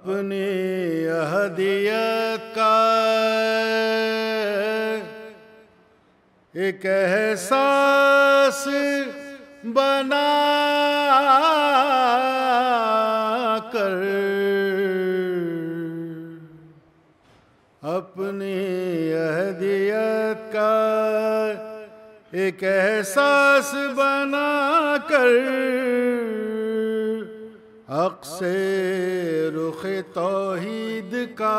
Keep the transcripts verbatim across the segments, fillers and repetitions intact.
अपनी अहदियत का एक एहसास बना कर, अपनी अहदियत का एक एहसास बना कर, अक्से रुख़ तौहीद का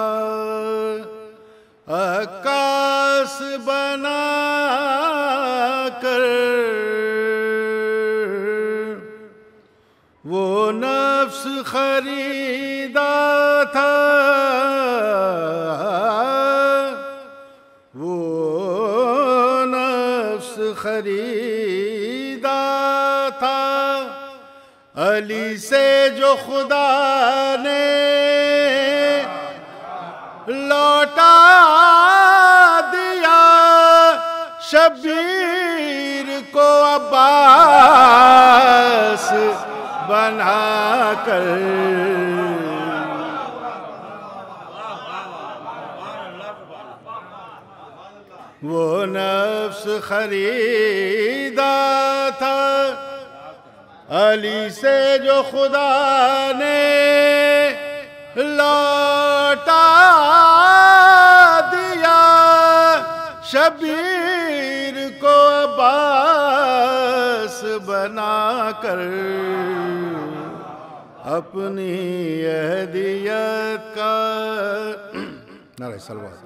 आकाश बना कर, वो नफ्स खरीदा था, वो नफ्स खरीदा था अली से जो खुदा ने लौटा दिया, शबीर को अब्बास बना कर, वो नफ्स खरीदा था अली से जो खुदा ने लौटा दिया, शबीर को अब्बास बना कर, अपनी अहदियत का नारे सलवात।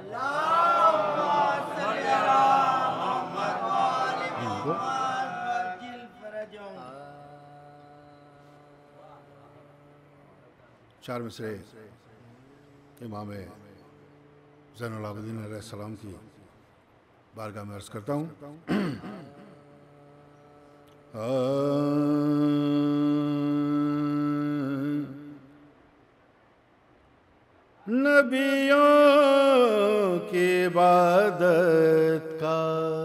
चार मिसरे इमाम ज़ैनुल आबिदीन अलैहिस्सलाम की बारगाह में अर्ज़ करता हूँ। नबियों की इबादत का,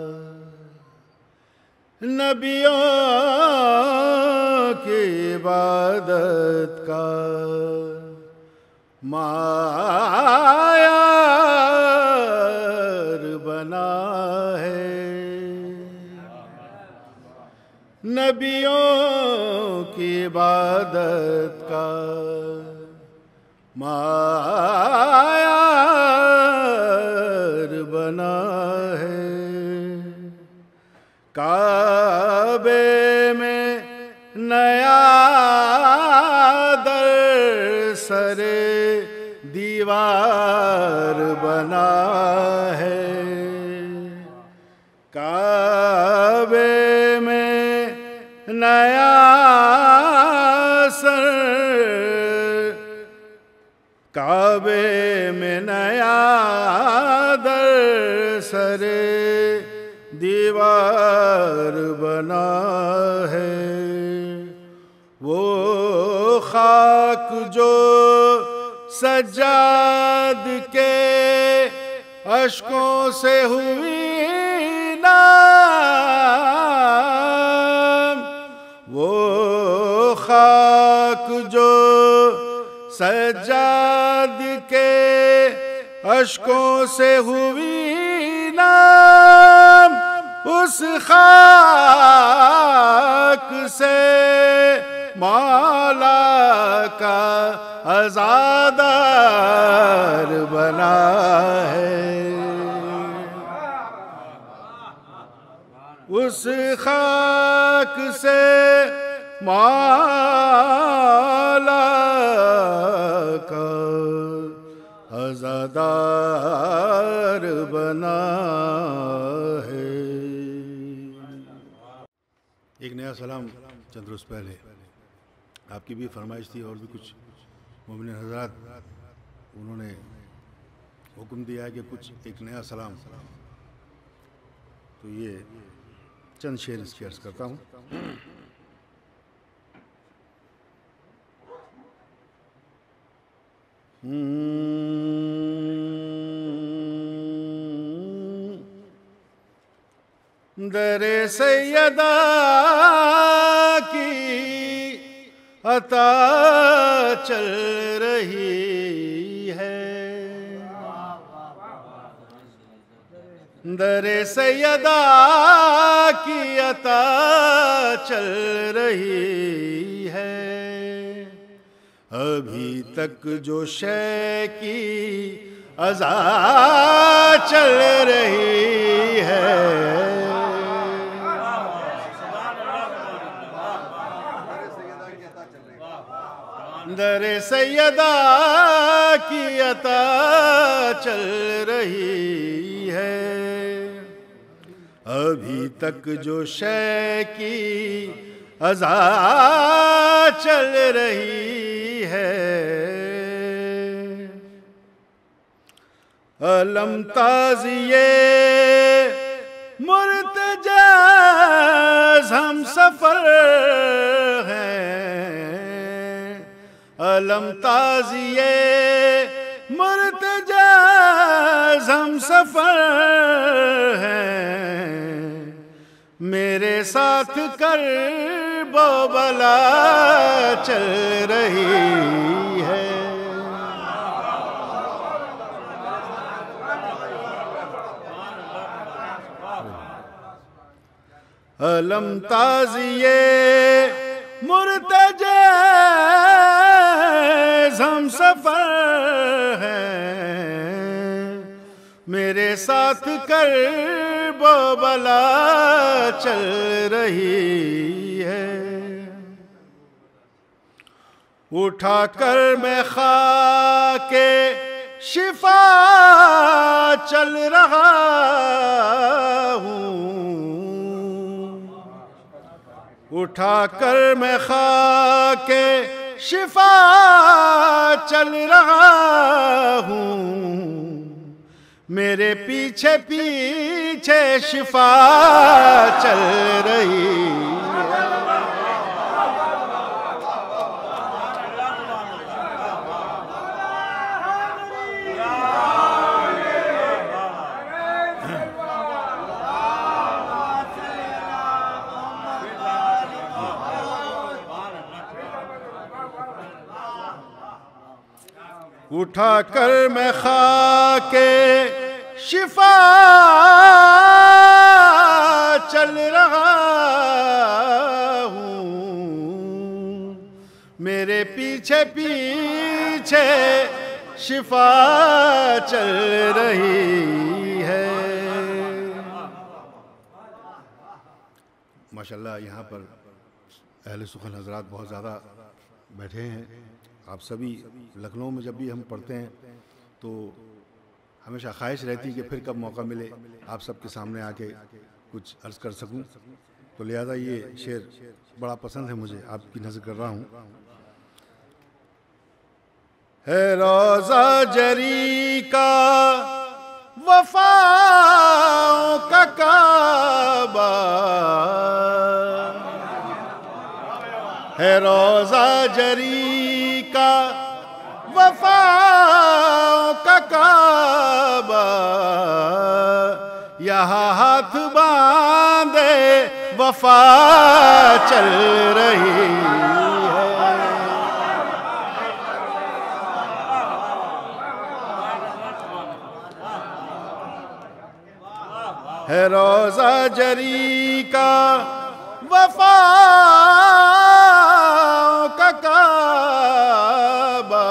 नबियों की इबादत का मायार बना है, नबियों की इबादत का मायार बना है, काबे में नया दर सरे दीवार बना है, काबे में नया सर, काबे में नया दर सरे दीवार बना है, वो खाक जो सज्जाद के अश्कों से हुई नाम, वो खाक जो सज्जाद के अश्कों से हुई नाम, उस खाक से मौला का अज़ादार बना है, उस खाक से मौला का अज़ादार बना है। एक नया सलाम चंद रोज़ पहले आपकी भी फरमाइश थी और भी कुछ मोमिन हज़रात, उन्होंने हुक्म दिया है कि कुछ एक नया सलाम, तो ये चंद शेर इसकी अर्ज़ करता हूँ। दरे सैयदा की अता चल रही है। दरे सैयदा की अता चल रही है। अभी तक जो शय की अज़ा चल रही है। दरे सैयदा की अता चल रही है। अभी तक जो शय की अज़ा चल रही है। अलम ताज़िए मुर्तजाज़ हम सफ़र हैं। अलम ताज़िए मुर्तजाज़ हम सफ़र हैं। मेरे साथ कर बो बला चल रही है। अलम ताज़िए मुर्तजाज़ हम सफ़र हैं। मेरे साथ कर बो बला चल रही है। उठा कर मैं खाके शिफा चल रहा हूँ। उठा कर मैं खाके शिफा चल रहा हूँ। मेरे पीछे पीछे शिफा चल रही है। उठा कर मैं खाके शिफा चल रहा हूँ। मेरे पीछे पीछे शिफा चल रही है। माशाल्लाह यहाँ पर अहले सुखन हजरात बहुत ज़्यादा बैठे हैं। आप सभी लखनऊ में जब भी हम पढ़ते हैं तो हमेशा ख्वाहिश रहती है कि फिर कब मौका मिले आप सबके सामने आके कुछ अर्ज़ कर सकूं। तो लिहाजा ये शेर बड़ा पसंद है मुझे, आपकी नज़र कर रहा हूँ। है रोज़ा जरी का वफ़ाओं का काबा। है रोज़ा जरी का वफ़ाओं का काबा। यहाँ हाथ बांधे वफ़ा चल रही है। है रोज़ा जरी का वफ़ाओं का काबा।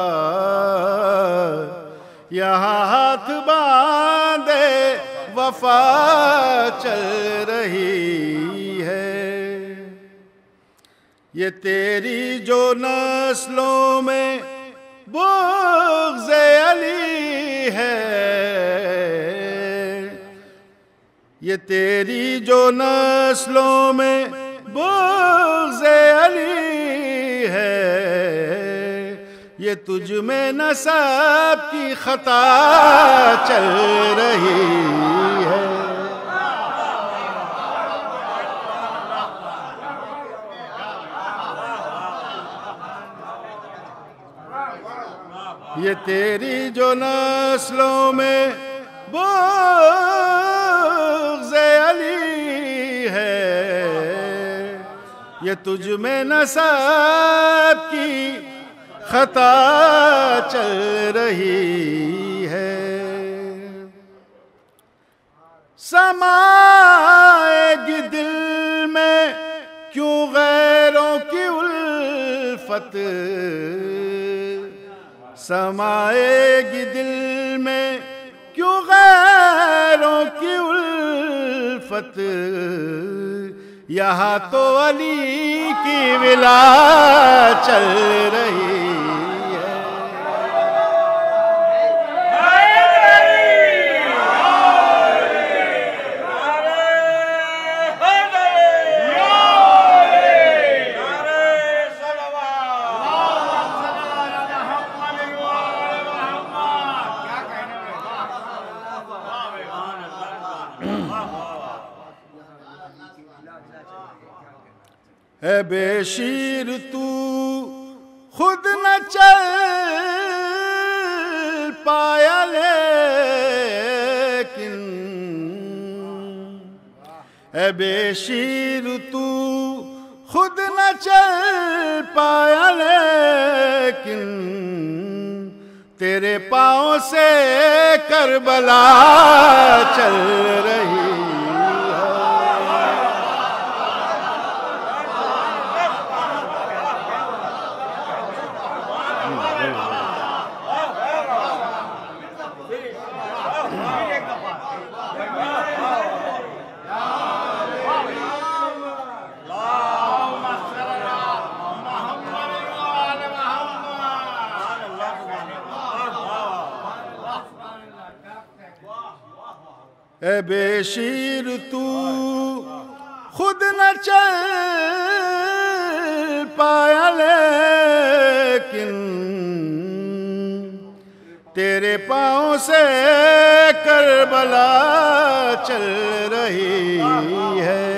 यहाँ हाथ बांधे वफ़ा चल रही है। ये तेरी जो नस्लों में बुग़्ज़-ए अली है। ये तेरी जो नस्लों में बुग़्ज़-ए अली है। ये तुझ में नसब की खता चल रही है। ये तेरी जो नस्लों में बुग़्ज़-ए अली है। ये तुझ में न सब की खता चल रही है। समाएगी दिल में क्यों गैरों की उल्फत, समाएगी दिल में क्यों गैरों की उल्फत, यहाँ तो अली की विला चल रही है। ए बेशीर तू खुद न चल पाया लेकिन, ए बेशीर तू खुद न चल पाया लेकिन, तेरे पाँव से करबला चल रही। ए बेशीर तू खुद न चल पाया लेकिन, तेरे पाँव से करबला चल रही है।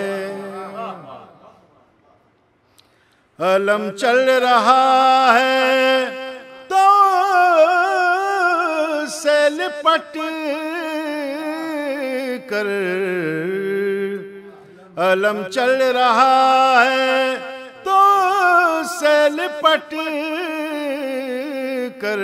अलम चल रहा है तो से लिपट कर, अलम चल रहा है तो से लिपट कर,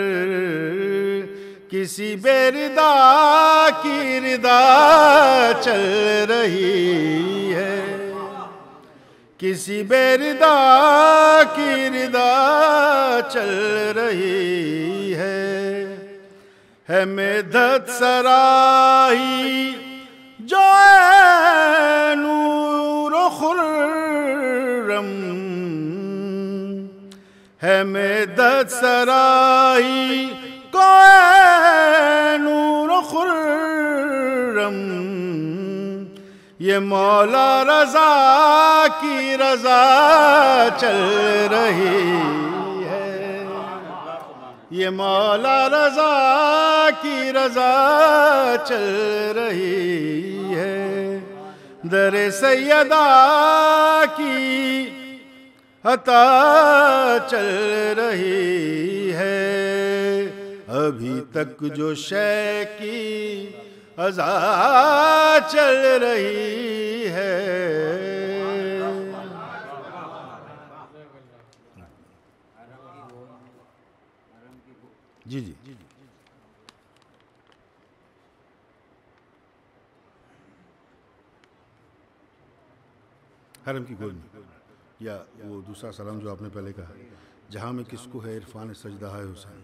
किसी बेरिदा की रिदा चल रही है, किसी बेरिदा की रिदा चल रही है। है मेधत सराही जो है नूर खुर्रम, है मेधत सराही को नूर खुर्रम, ये मौला रजा की रजा चल रही है, ये मौला रजा की रजा चल रही है। दर सैयदा की अता चल रही है, अभी तक जो शय की अज़ा चल रही है। जी जी हरम की गोद में, या वो दूसरा सलाम जो आपने पहले कहा, जहाँ में किसको है इरफान सजदा है हुसैन।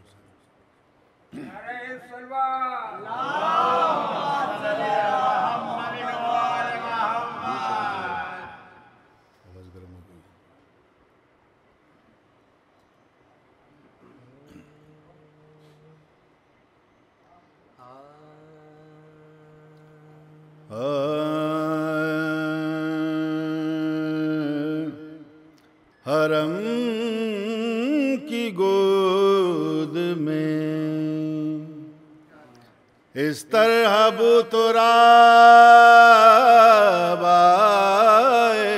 हरम की गोद में इस तरह बुतराब आए,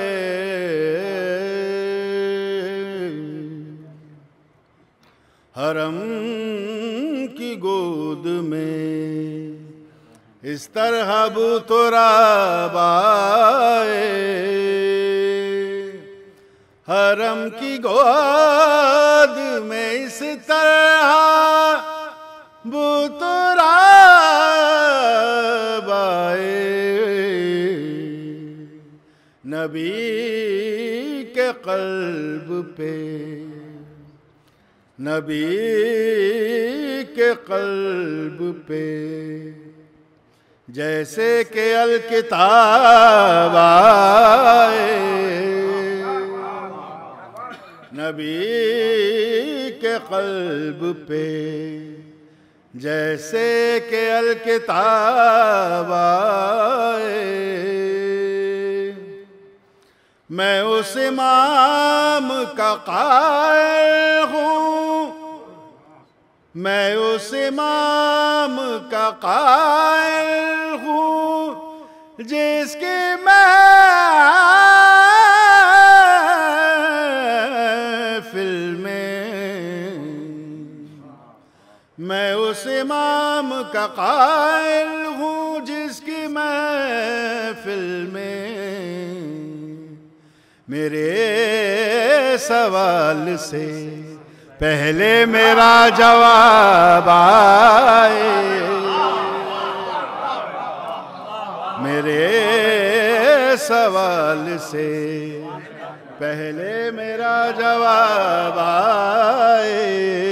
हरम की गोद में इस तरह बुतराब आए, हरम की गोद में इस तरह बुतराब आए, नबी के क़ल्ब पे, नबी के क़ल्ब पे जैसे के अल-किताब आए, नबी के क़ल्ब पे जैसे के अल-किताब आए। मैं उस इमाम का क़ाइल हूँ, मैं उस इमाम का क़ाइल हूँ जिसकी महफ़िल में, मैं उस इमाम का क़ाइल हूँ जिसकी महफ़िल में मेरे सवाल से पहले मेरा जवाब आए, मेरे सवाल से पहले मेरा जवाब आए।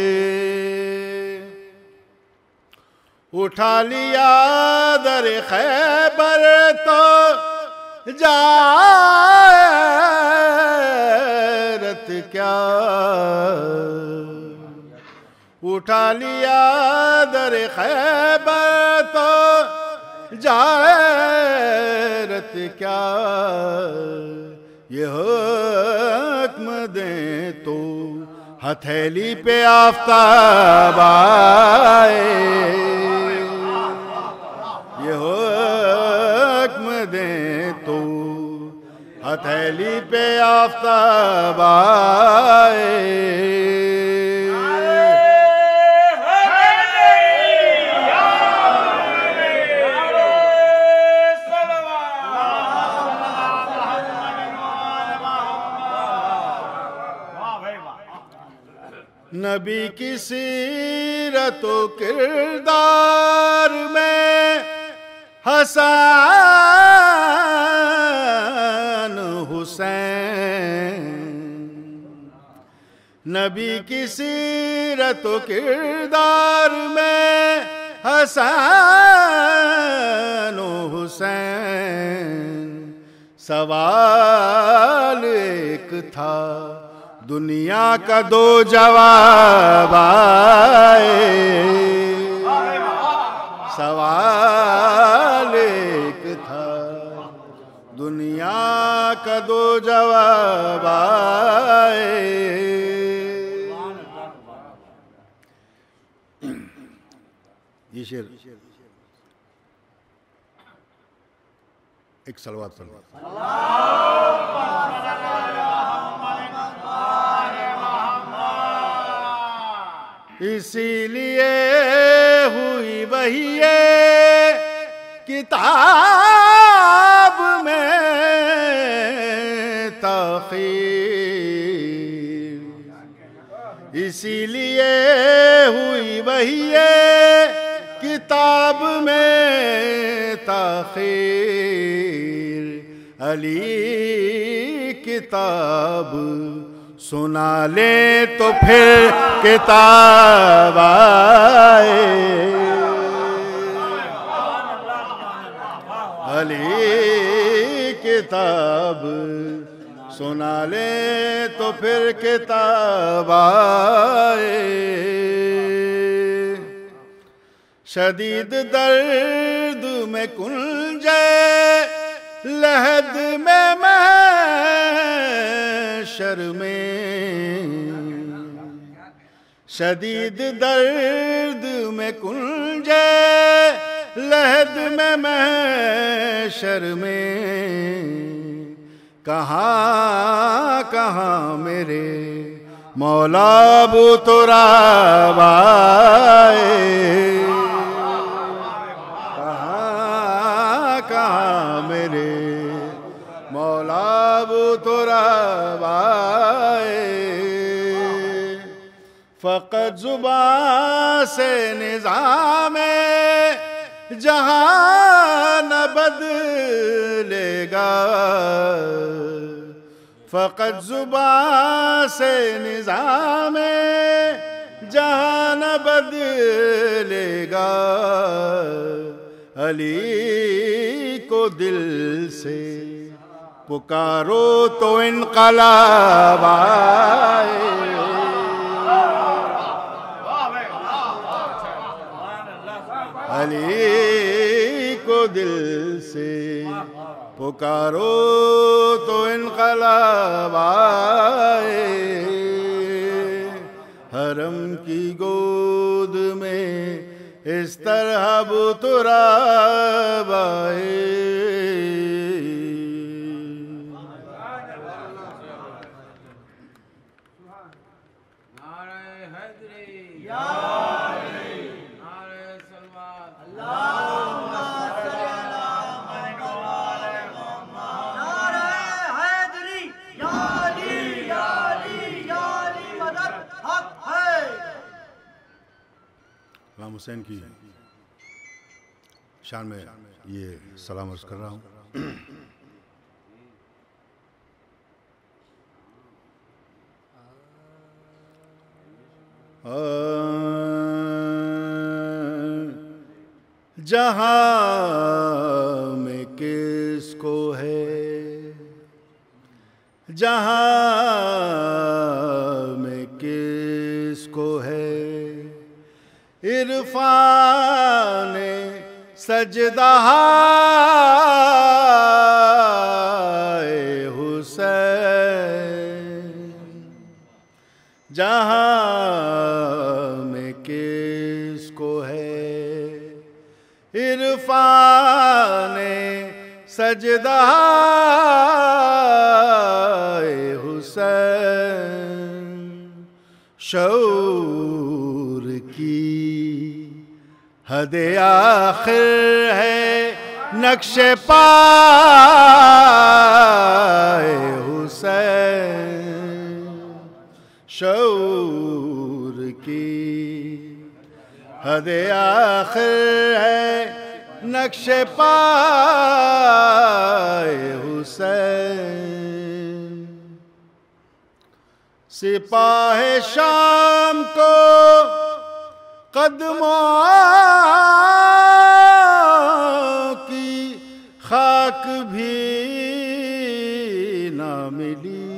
उठा लिया दर खैबर तो जारत क्या, उठा लिया दर खैबर तो जारत क्या, ये हुक्म दे तो हथेली पे आफ़ताब आए, ये हुक्म दे तो हथेली पे आफ़ताब आए। नबी की सीरत व किरदार में हसन हुसैन, नबी की सीरत व किरदार में हसन हुसैन। सवाल एक था दुनिया का दो जवाब आए, सवाल एक था दुनिया का दो जवाब आए। ये शेर एक सलवात पर इसीलिए हुई वही ये किताब में ताख़ीर, इसीलिए हुई वही ये किताब में ताख़ीर। अली किताब सुना ले तो फिर किताब आए, अली किताब सुना ले तो फिर किताब आए। शदीद दर्द में कुंजे लहद में महशर में, शदीद दर्द में कुंजे लहद में महशर में, कहाँ कहाँ मेरे मौला अबू तुराब आए, कहाँ कहाँ मेरे मौला अबू तुराब आए, फ़क़त ज़ुबां से निज़ामे जहां न बदलेगा, फ़क़त ज़ुबां से निज़ामे जहां न बदलेगा। अली को दिल से पुकारो तो इनक़लाब आए, अली को दिल से पुकारो तो इनक़लाब आए। हरम की गोद में इस तरह बुतराब आए। इमाम हुसैन की शान में ये सलाम अर्ज़ कर रहा हूँ। जहाँ में किसको है, जहाँ में किसको है इरफान सजदा हुसैन, जहाँ में किसको है इरफान सजदा हुसैन। शऊर की हद आखिर है नक्शे पाए हुसैन, शऊर की हद आखिर है नक्शे पाए हुसैन। सिपाहे शाम को कदमों की खाक भी ना मिली,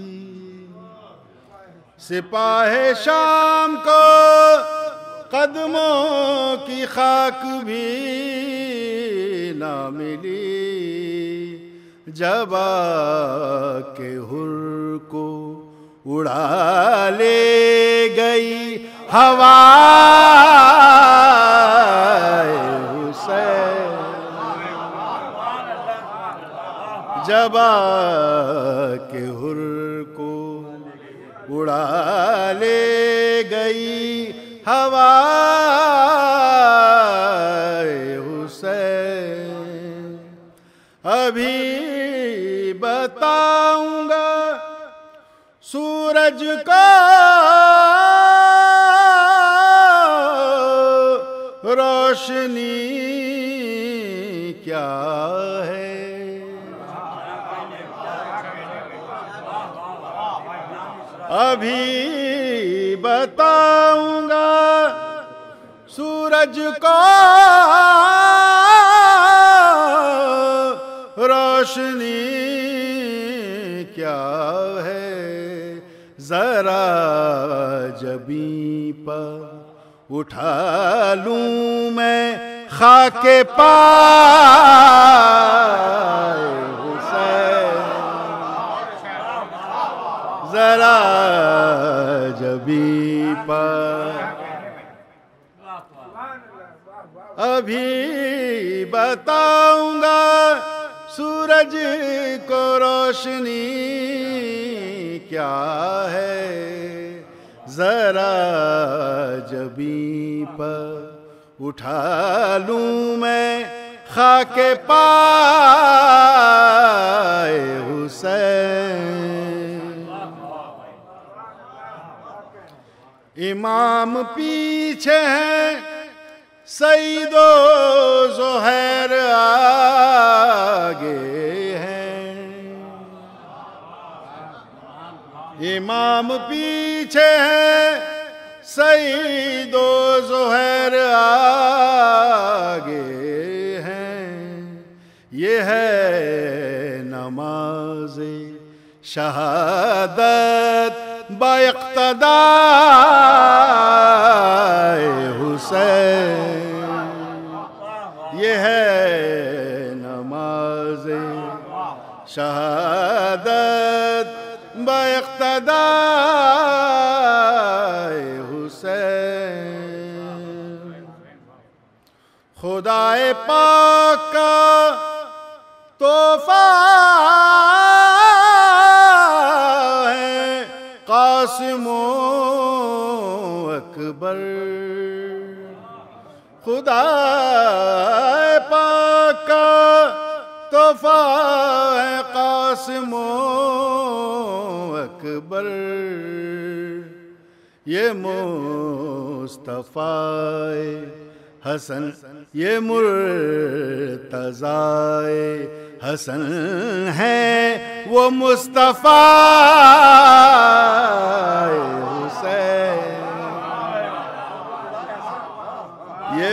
सिपाहे शाम को कदमों की खाक भी ना मिली। जब आके हुर को उड़ा ले गई हवा हुसैन, जब आके हुर को उड़ा ले गई हवा हुसैन। अभी बताऊंगा सूरज को रोशनी क्या है, अभी बताऊंगा सूरज को रोशनी क्या है। जरा जबी पर उठा लूं मैं खाके पाए हुसैन, जरा जबी पर अभी बताऊंगा सूरज को रोशनी क्या है। जरा जबी पर उठा लूं मैं खाके पाए हुसैन। इमाम पीछे हैं, सईदो ज़ुहैर आगे हैं। इमाम पीछे हैं, सईदो ज़ुहैर आगे हैं। ये है नमाज़े शहादत बाइक़्तिदाए हुसैन। ये है नमाज़े शहादत बाइक़्तिदाए हुसैन। खुदाए पाक का तोहफा है कासिमो अकबर। खुदाए पाक का तोहफा है कासिमो अकबर। ये मुस्तफ़ाए हसन, ये मुर्तज़ाए हसन है, वो मुस्तफ़ा हुसैन। ये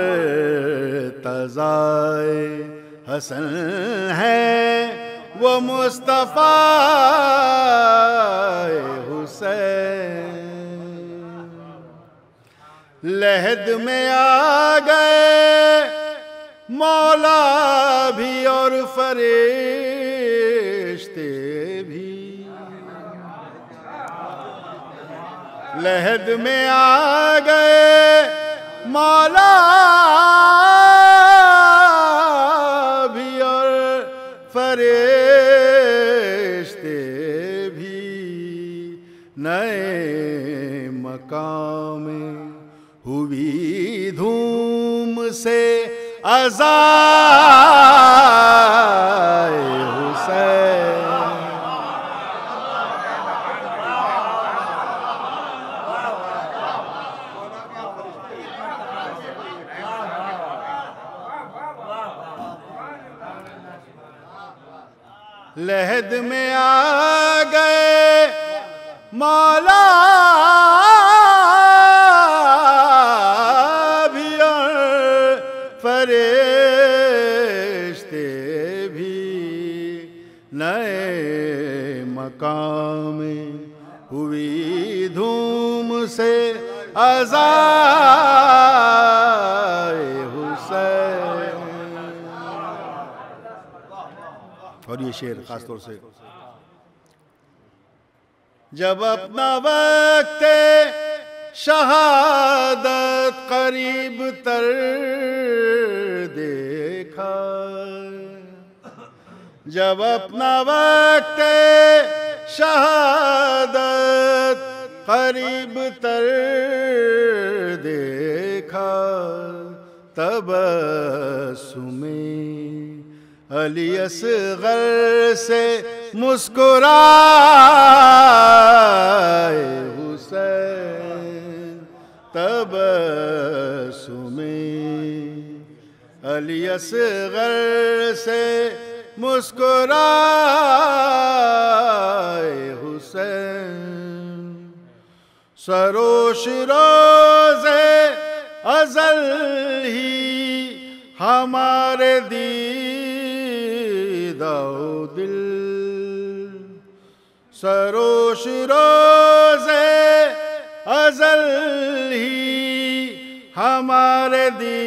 मुर्तज़ाए हसन है, वो मुस्तफ़ा हुसैन। लहद में आ गए मौला भी और फरिश्ते भी। लहद में आ गए मौला भी और फरिश्ते भी। नए मकाम में हुई धूम से अज़ाए हुसैन। लहद में आ गए मौला भी और फरिश्ते भी। नए मकाम में हुई धूम से अज़ाए हुसैन। और ये शेर खास तौर से जब अपना वक्त शहादत करीब तर देखा। जब अपना वक्त शहादत करीब तर देखा। तबस्सुमे अली असग़र से मुस्कुराए हुसैन। तबस्सुमे अली असग़र से मुस्कुराए हुसैन। सरोश रोज़े अज़ल ही हमारे दीदा दिल। सरोश रोज़े अज़ल ही हमारे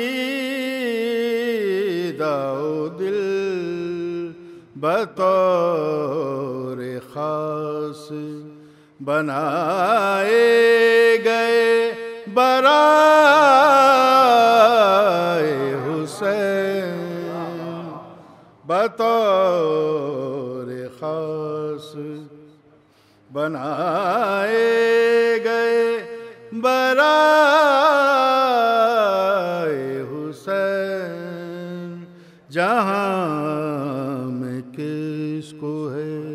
दीदा दिल। बतौर ख़ास बनाए गए बराए हुसैन। बतौर ख़ास बनाए गए बराए हुसैन। जहाँ में किसको है।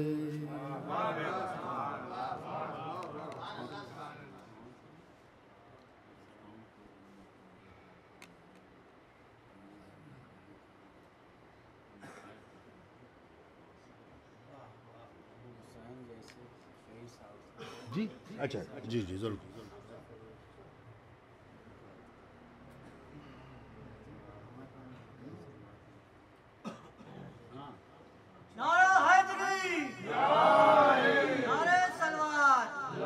जी अच्छा जी जी ज़रूर। नारा हैदरी, नारे सलवार,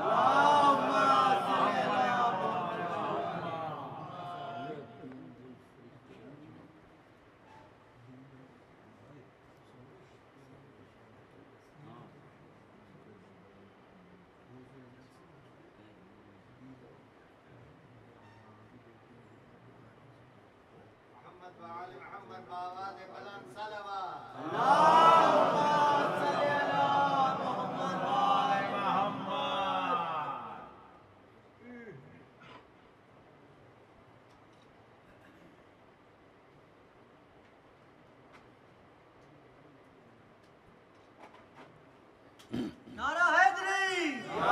नारा हैदरी,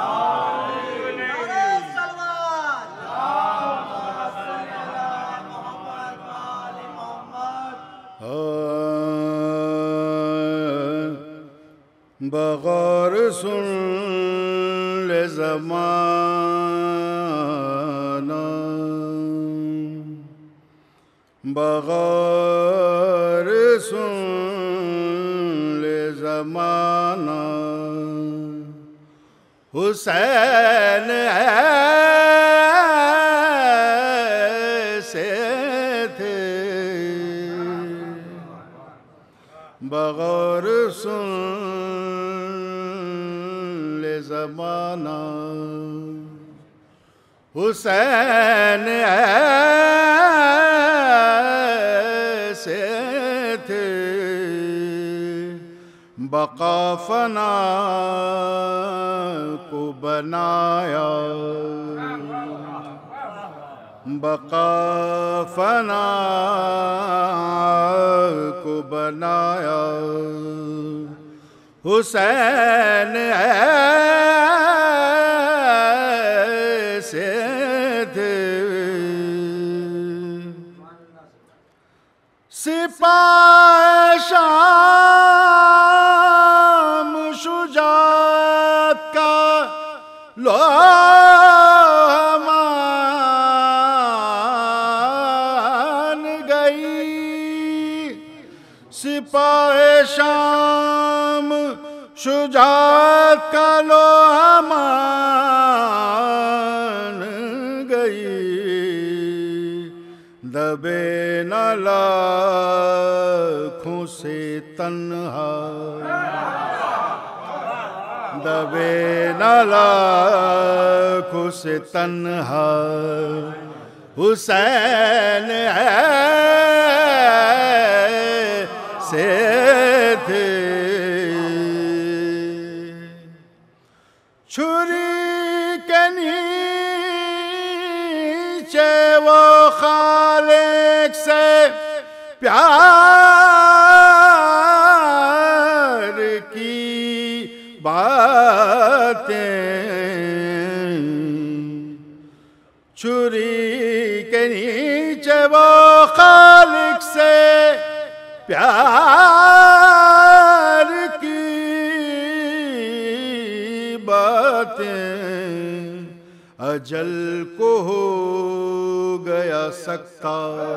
नारे सलवार, बग़ौर सुन ले ज़माना, बग़ौर सुन ले ज़माना, हुसैन ऐसे थे, बग़ौर सुन ले ज़माना, हुसैन ऐसे थे, बक़ा फ़ना को बनाया, बक़ा फ़ना को बनाया, हुसैन ऐसे थे, सिपाह शाम शुजाअत का लोहा मान गई, सिपाह शाम शुजाअत का लोहा मान गई, दबे न लाखों से तन्हा, दबे न लाखों से तन्हा, हुसैन ऐसे थे, छुरी के नीचे वो खालिक से प्यार की बातें, छुरी के नीचे वो खालिक से प्यार की बातें, अजल को हो गया सकता,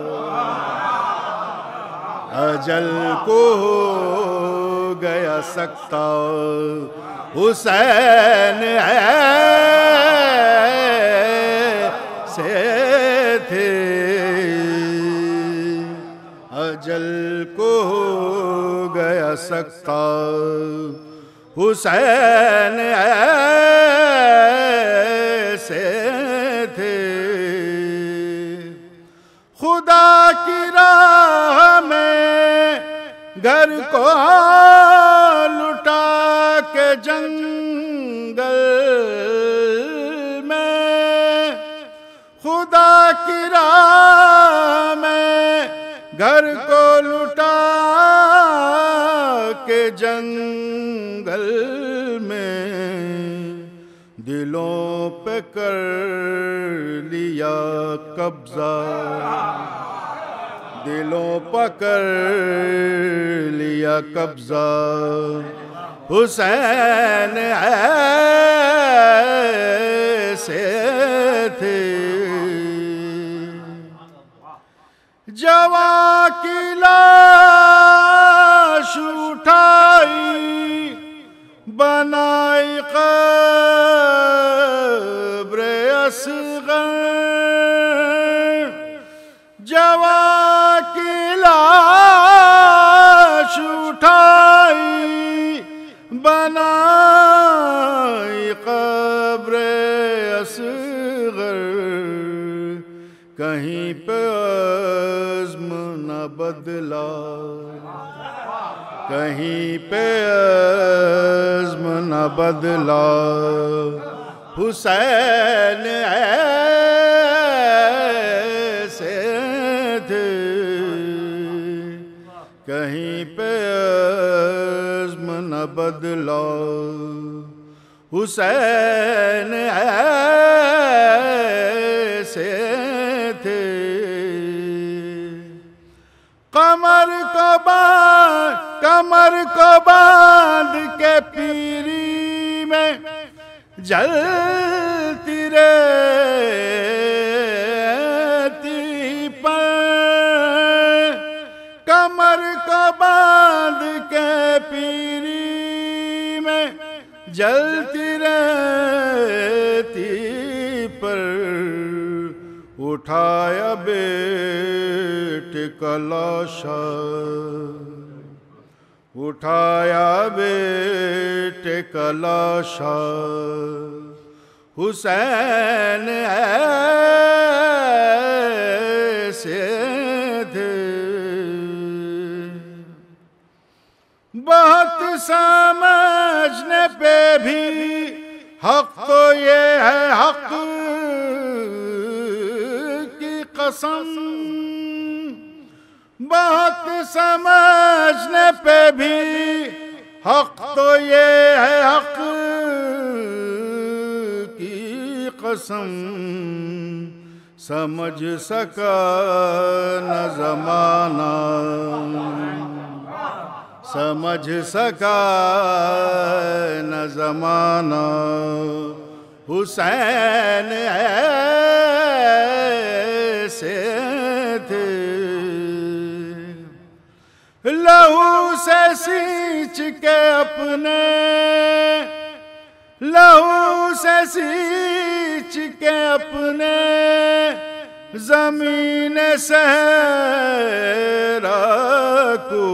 अजल को हो गया सकता, हुसैन ऐसे थे, अजल को हो गया सकता, हुसैन ऐसे थे, खुदा की राह में घर को लुटा के जंगल में, खुदा की राह में घर को लुटा के जंगल में, दिलों पे कर लिया कब्जा, दिलों पकड़ लिया कब्जा, हुसैन जवा की लाश उठाई बनाई कब्र असगर, जवा की लाश उठाई बनाई कब्र असगर, कहीं पे अज़्म न बदला, कहीं पे अज़्म न बदला, हुसैन ऐसे थे, कहीं पे अज़्म न बदला, हुसैन ऐसे थे। कमर को बांध कमर को बांध के पीरी में जलती रहती पर, कमर को बांध के पीरी में जलती रहती पर, उठाया बेटे का लाशा, उठाया बेटे का लाशा, हुसैन ऐसे थे। बहुत समझने पे भी हक तो ये है हक की कसम, बहुत समझने पे भी हक तो ये है हक की कसम, समझ सका न ज़माना, समझ सका न ज़माना, हुसैन ऐसे थे। लहू से सींच के अपने, लहू से सींच के अपने ज़मीन सहरा को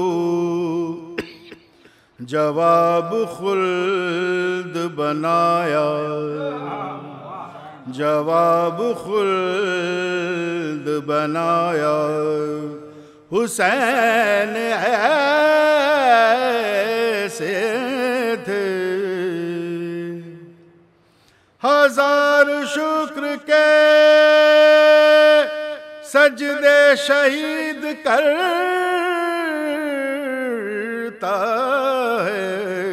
जवाब खुल्द बनाया, जवाब खुल्द बनाया, हुसैन ऐसे थे। हजार शुक्र के सजदे शहीद करता है,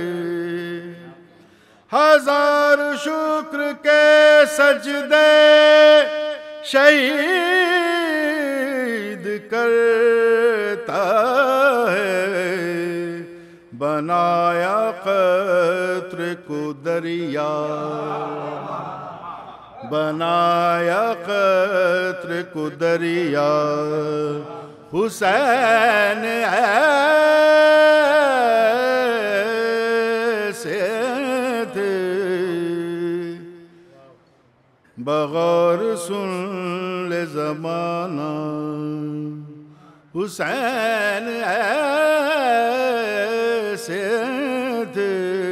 हजार शुक्र के सजदे शहीद करता है, बनाया कत्रे को दरिया, बनाया कत्रे को दरिया, हुसैन ऐसे थे। बगौर सुन ले ज़माना, हुसैन ऐसे थे।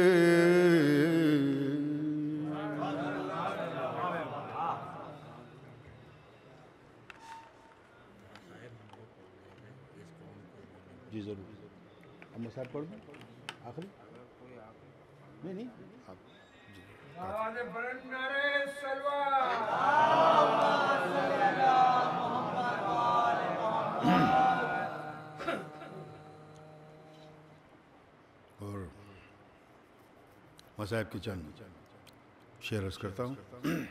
जी जरूर, हम साहब पढ़ दें आखिरी, नहीं नहीं आप आवाज़ बुलंद नारे सलवात। और मसाहब के चंद शेर अर्ज़ करता हूँ।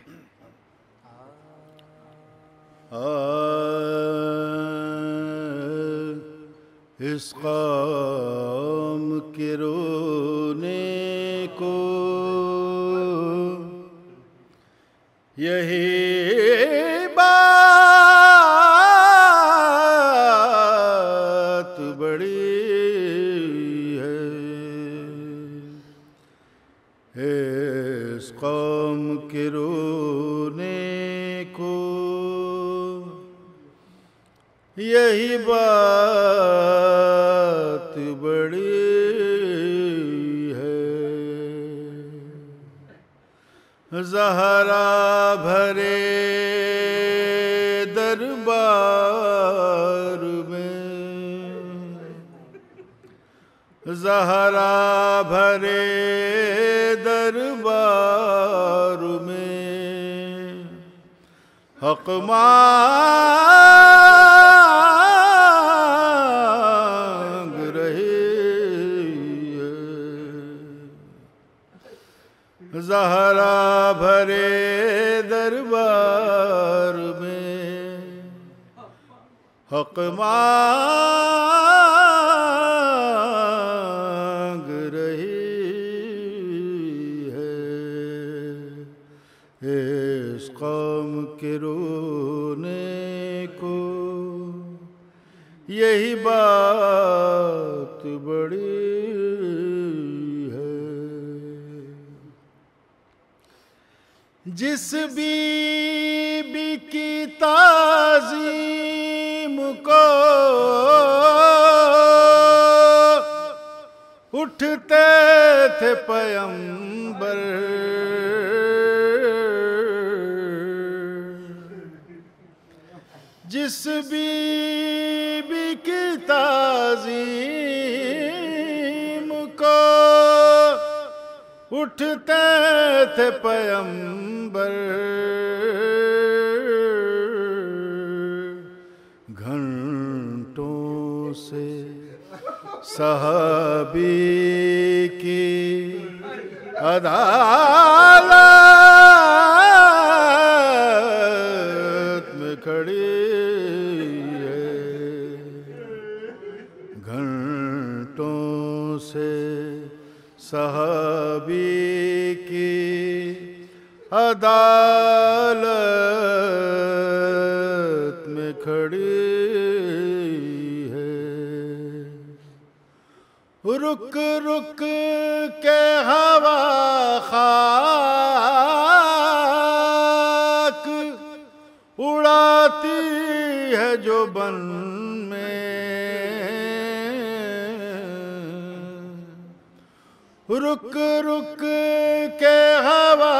इस कौम के रोने को यही बात इस कौम के रोने को यही बात बड़ी है। ज़हरा भरे दरबार में, ज़हरा भरे दरबार में हक़ मांग रहे हैं। ज़हरा भरे दरबार में हक़ मांग रहे हैं। इस कौम के रोने को यही बात बड़ी है। जिस बीबी की ताज़ीम को उठते थे पैगंबर, जिस बीबी की ताज़ीम को उठते थे पैगंबर, घंटों से सहाबी की अदालत में खड़ी है। घंटों से सहाबी की अदालत में खड़ी है। रुक रुक के हवा खाक उड़ाती है जो बन में, रुक रुक के हवा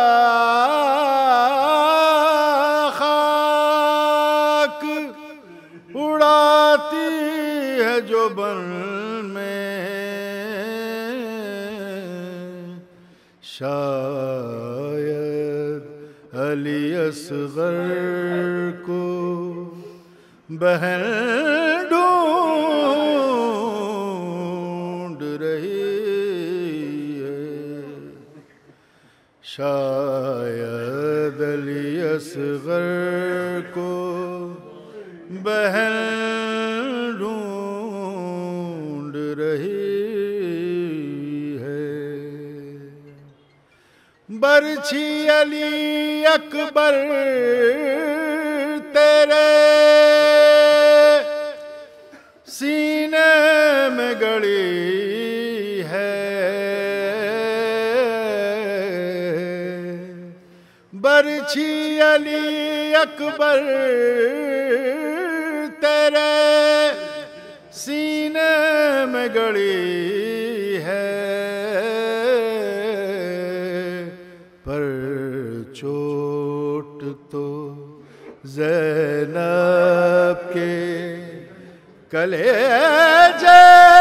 खाक उड़ाती है जो बन में, शायद अली असगर को बहन ढूंढ रही है। शायद अली असगर को बहन ढूंढ रही है। बरछी अली अकबर तेरे सीने में गड़ी है। बरछी अली अकबर तेरे सीने में गड़ी है, पर चोट तो ज़ैनब के कलेजे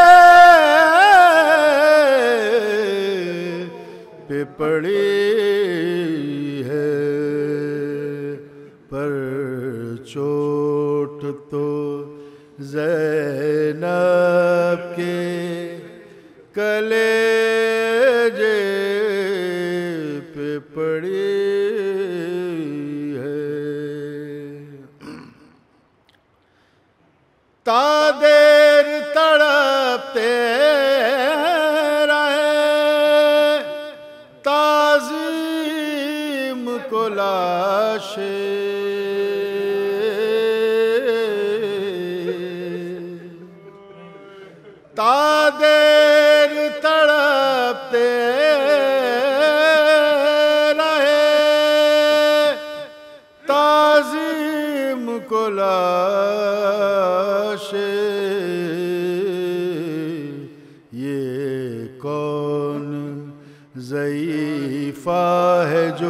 पे पड़ी है, पर चोट तो ज़ैनब के कलेजे पे पड़ी है। तादेर तड़पते रहे ताज़ीम को लाशे, तादेर तड़पते ज़ईफ़ा है जो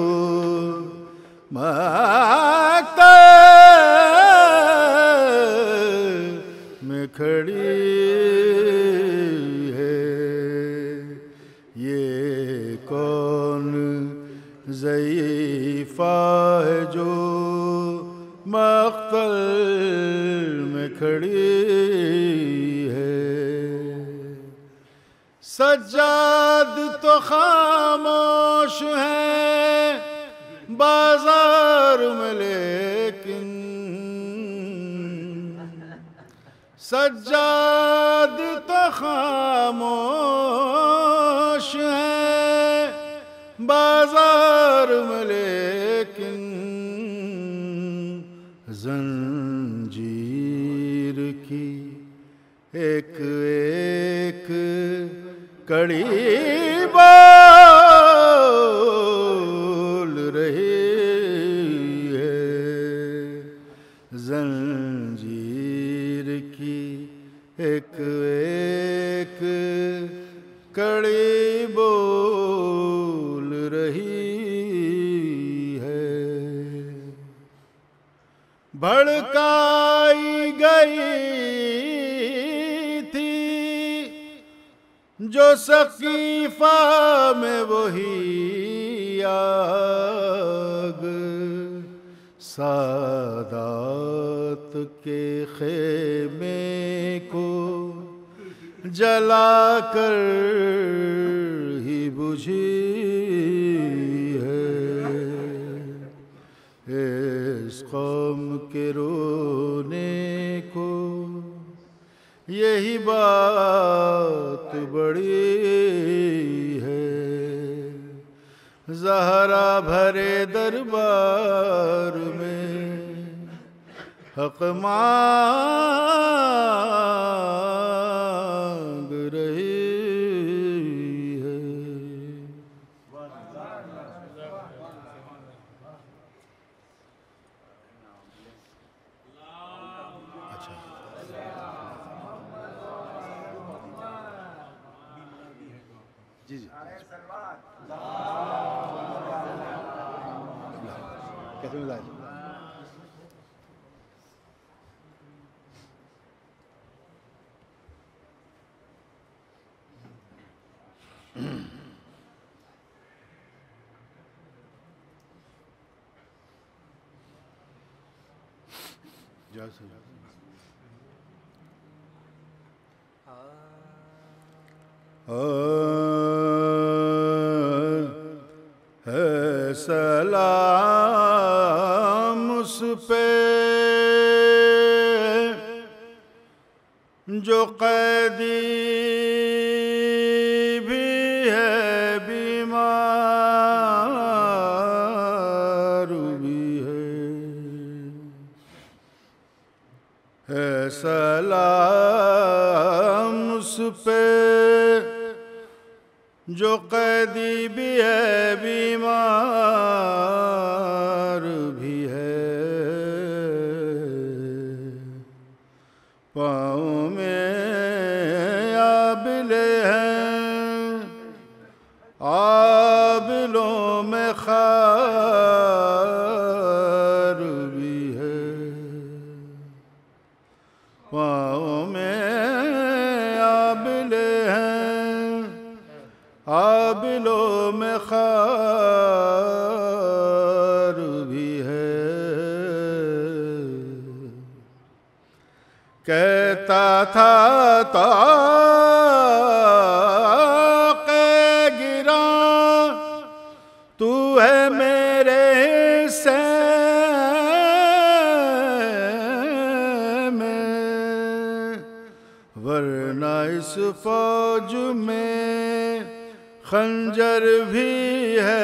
मक़तल में खड़ी है, ये कौन ज़ईफ़ा है जो मक़तल में खड़ी है। सज्जाद तो खामोश है बाजार में, लेकिन सज्जाद तो खामोश है बाजार में, लेकिन जंजीर की एक एक कड़ी बोल रही है, जंजीर की एक एक कड़ी बोल रही है। भड़काई गई थी जो सकीफा में वही आग, सादात के खेमे को जलाकर ही बुझी है। इस कौम के रोने को यही बात बड़ी है, ज़हरा भरे दरबार में हक़ मांग रही है। अच्छा, जी जी कैसे मिला है? जय श्री राम। है सलाम उस पे जो कैदी भी है बीमार भी है, है सलाम उस पे जो कैदी भी है बीमार भी है। पाँव में आबिले हैं, आबिलों में खार भी है। पाँव में आबिले हैं, आबिलों में खार भी है। कहता था ताक़े गिरा तू है मेरे हिस्से में, वरना इस फौज में खंजर भी है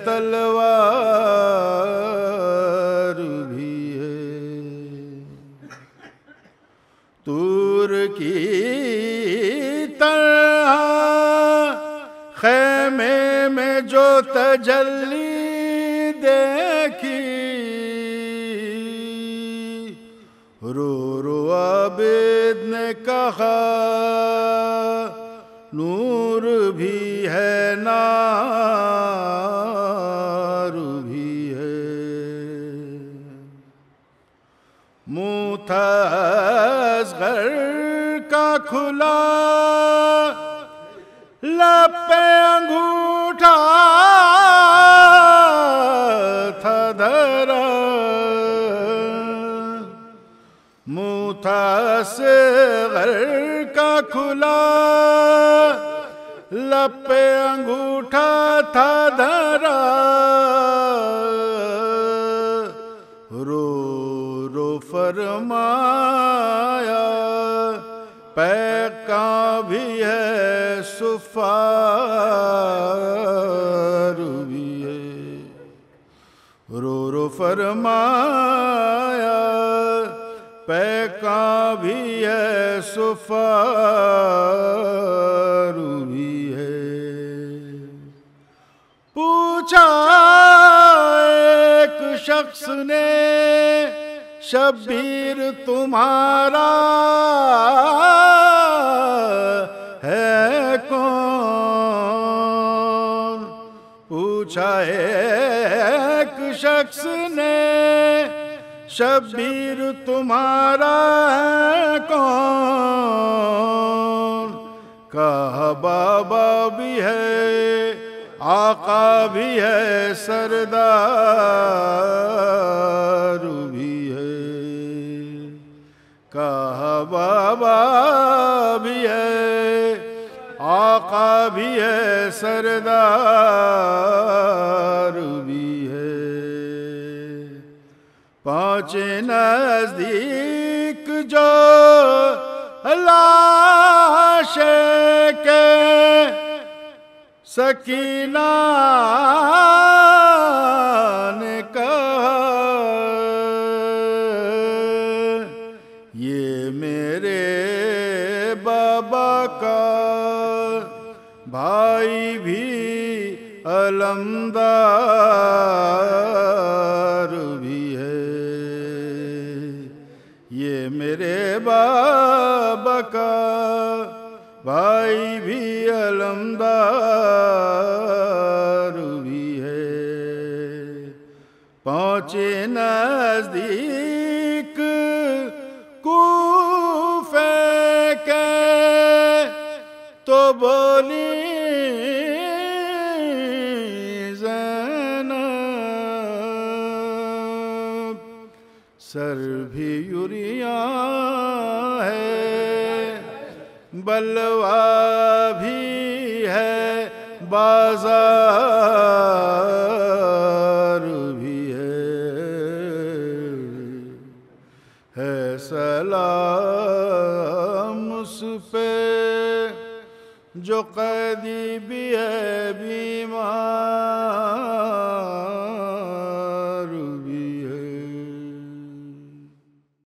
तलवार भी है। तूर की तरह खेमे में जो तजल्ली देखी, रो रो आबिद ने कहा नूर भी है नार था असगर का खुला लब पे अंगूठा था धरा, मुँह था असगर का खुला लब पे अंगूठा था धरा, रो रो फरमाया पैका भी है सुफार भी है, रो रो फरमाया पैका भी है सुफार भी है। पूछा एक शख्स ने शब्बीर तुम्हारा है कौन, पूछा एक शख्स ने शब्बीर तुम्हारा है कौन, कहा बाबा भी है आका भी है सरदार भी है, कहा बाबा भी है आका भी है सरदार भी है। पहुँचे नजदीक जो लाशे के सकीना ने कहा ये मेरे बाबा का भाई भी अलमदार भी है, ये मेरे बाबा का भाई भी अलमदार भी है। पहुँचे नजदीक कूफे के तो बोली ज़ैनब सर भी यूरिया है बलवा भी है बाजार